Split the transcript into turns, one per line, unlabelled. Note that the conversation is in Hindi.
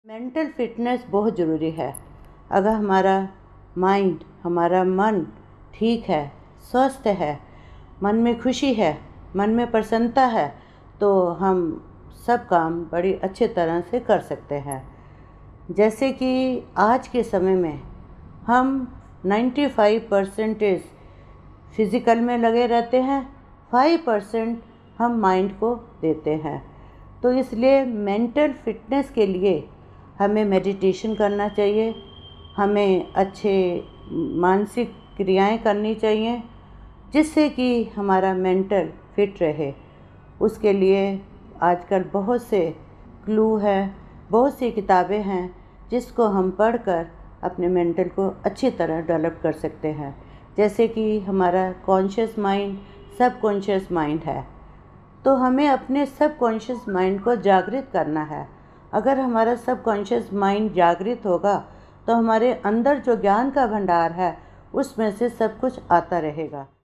मेंटल फिटनेस बहुत ज़रूरी है। अगर हमारा माइंड, हमारा मन ठीक है, स्वस्थ है, मन में खुशी है, मन में प्रसन्नता है, तो हम सब काम बड़ी अच्छे तरह से कर सकते हैं। जैसे कि आज के समय में हम 95% फिज़िकल में लगे रहते हैं, 5% हम माइंड को देते हैं। तो इसलिए मेंटल फिटनेस के लिए हमें मेडिटेशन करना चाहिए, हमें अच्छे मानसिक क्रियाएं करनी चाहिए, जिससे कि हमारा मेंटल फिट रहे। उसके लिए आजकल बहुत से क्लू है, बहुत सी किताबें हैं जिसको हम पढ़कर अपने मेंटल को अच्छी तरह डेवलप कर सकते हैं। जैसे कि हमारा कॉन्शियस माइंड, सबकॉन्शियस माइंड है, तो हमें अपने सबकॉन्शियस माइंड को जागृत करना है। अगर हमारा सबकॉन्शियस माइंड जागृत होगा तो हमारे अंदर जो ज्ञान का भंडार है उसमें से सब कुछ आता रहेगा।